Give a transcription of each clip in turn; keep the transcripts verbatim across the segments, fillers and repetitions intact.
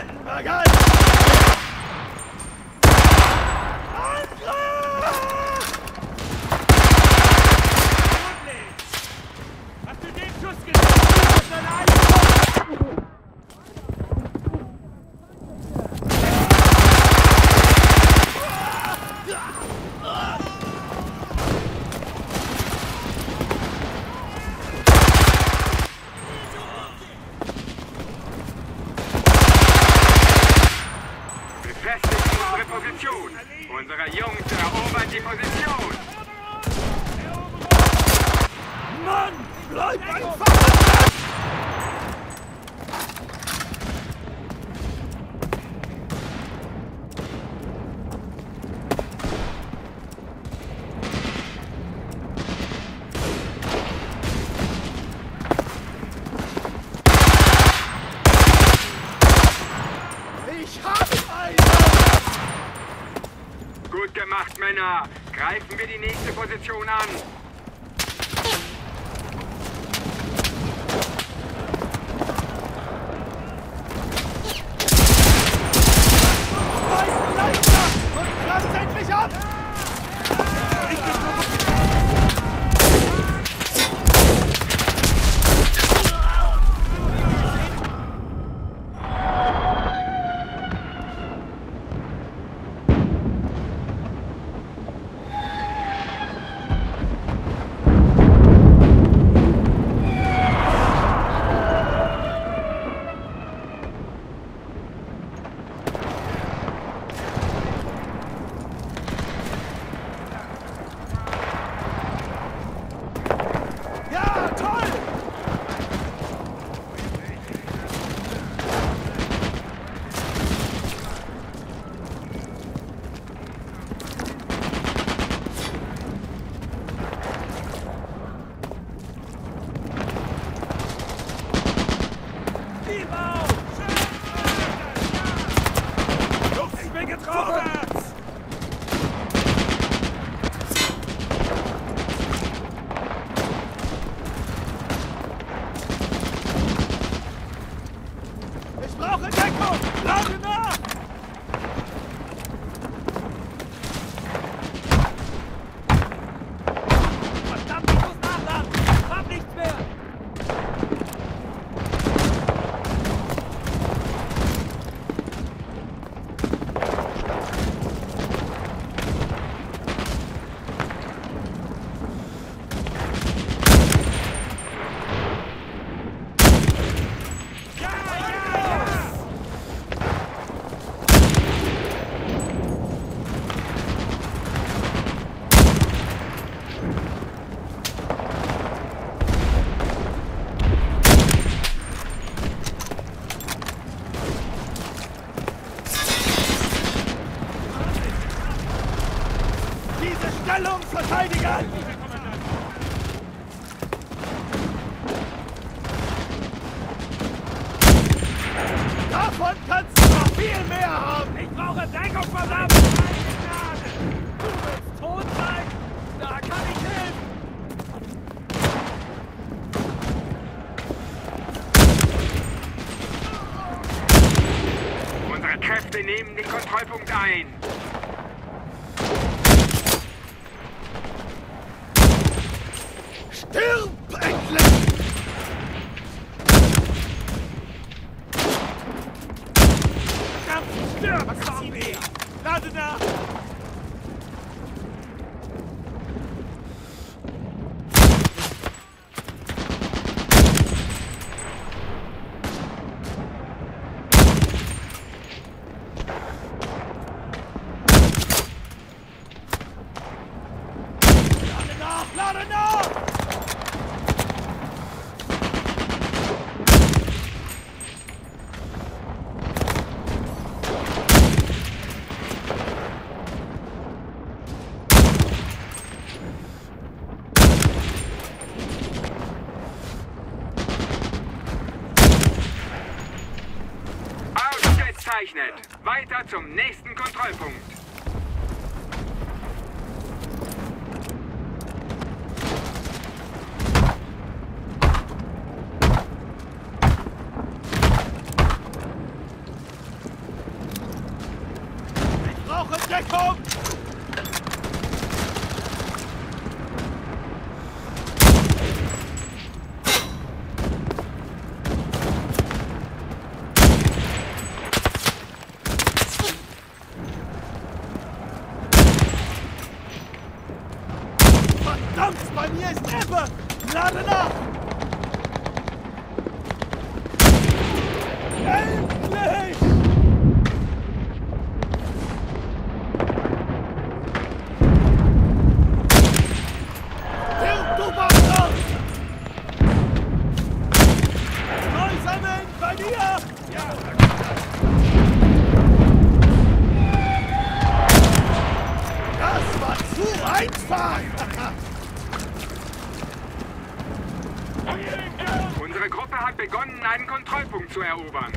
Gehalten! Gehalten! Hast du den Schuss gesehen? Befestigt unsere Position. Unsere Jungs erobern die Position. Mann! Bleib einfach! Ich hab einen! Gut gemacht, Männer. Greifen wir die nächste Position an. Und lasst endlich ab! Ja, toll! Ich bin getroffen! Ich brauche Deckung! Lade nach! Verdammt, ich muss nachladen! Ich hab nichts mehr! Ja, ja, ja! Diese Stellung verteidigen! Davon kannst du noch viel mehr haben! Ich brauche Deckung, verdammt! Meine Gnade! Du willst tot sein? Da kann ich helfen! Unsere Kräfte nehmen den Kontrollpunkt ein. Stirb endlich! Verdammt, stirb, Zombie! Lade nach! Lade nach! Lade nach! Ausgezeichnet. Weiter zum nächsten Kontrollpunkt. Deckung! Verdammt, bei mir ist Ebbe! Lade nach! Endlich! Hilf, du Bastard! Neu sammeln, bei dir! Ja! Das war zu einfach! Unsere Gruppe hat begonnen, einen Kontrollpunkt zu erobern.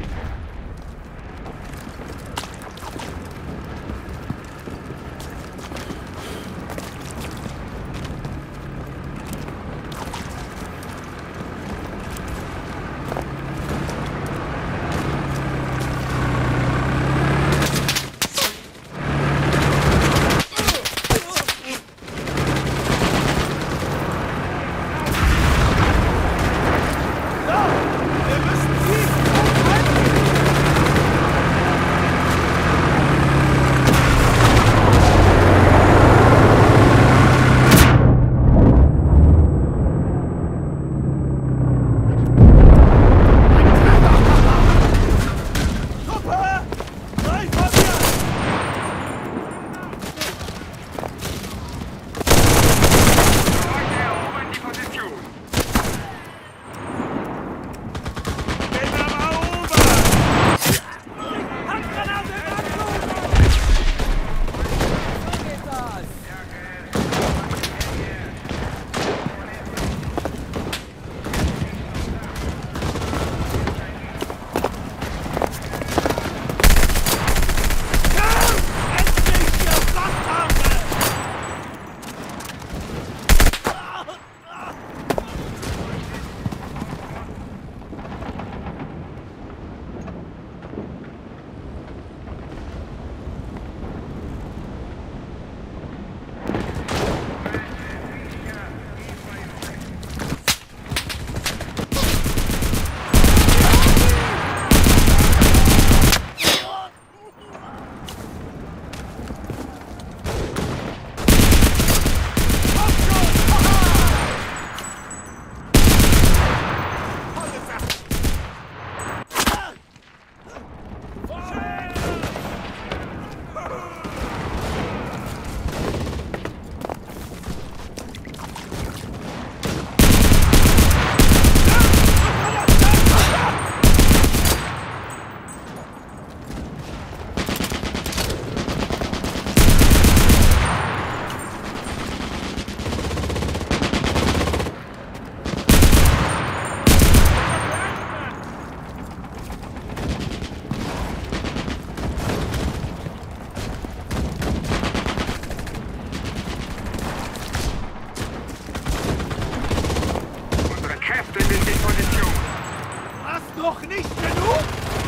Noch nicht genug?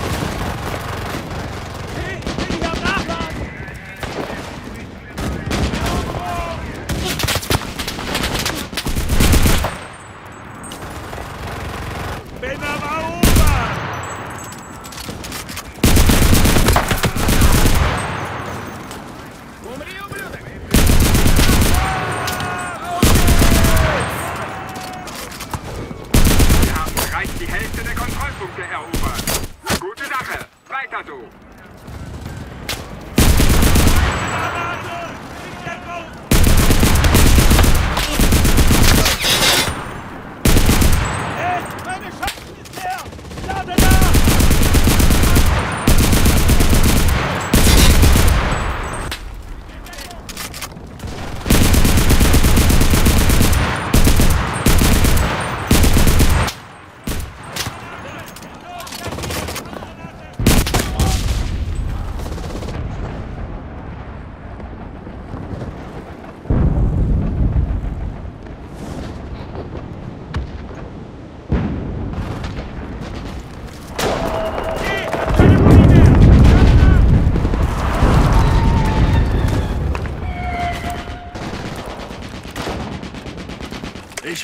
Hey, ich will hier am Nachladen! Bin am Erobern! Wir haben bereits die Hälfte der Kontrollpunkte erobert. Gute Sache. Weiter so. Hey, meine Schatten ist leer! Lade nach!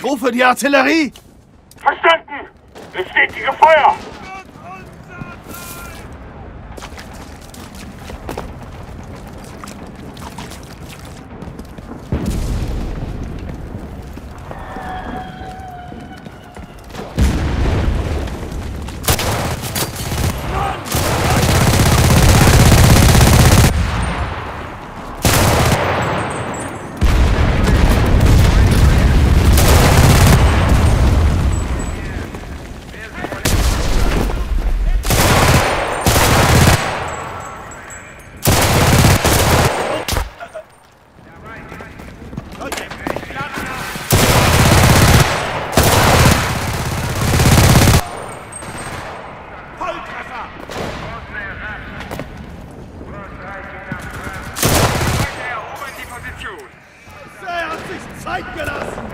Ich rufe die Artillerie! Verstanden! Es steht gegen Feuer! Er hat sich Zeit gelassen!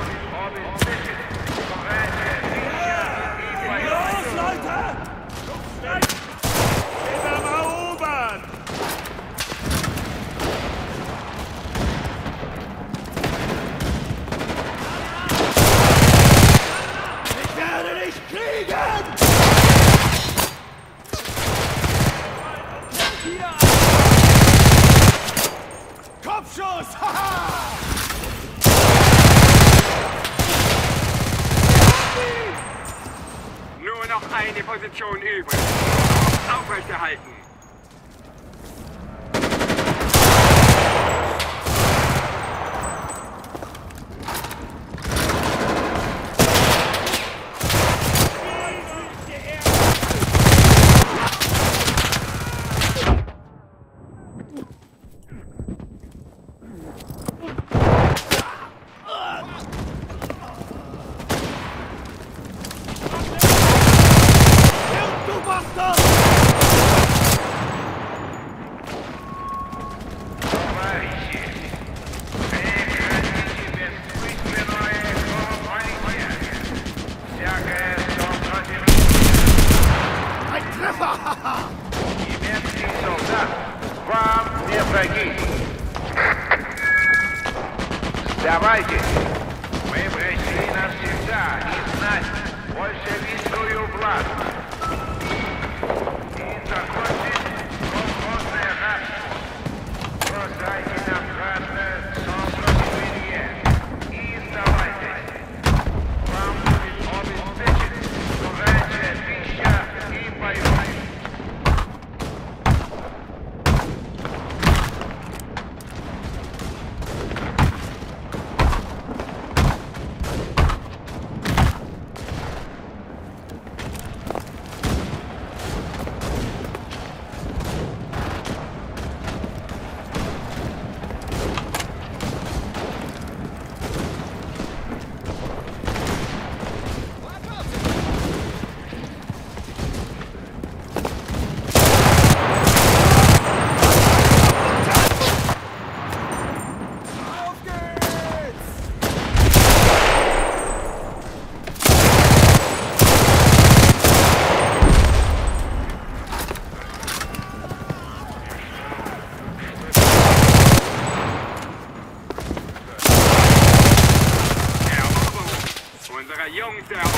Los, Leute! Wir haben erobert! Ich werde dich kriegen! Kopfschuss! Haha! Nur noch eine Position übrig. Aufrechterhalten. Du Bastard! Ein Treffer! Haha! Немецкий солдат вам не враги. Сдавайтесь. Мы пришли навсегда изгнать большевистскую власть. И закончить колхозное рабство. Бросайте нам красное сопротивление. И сдавайтесь. Вам будет обеспечен горячая пища и боевой. Unsere Jungs erobern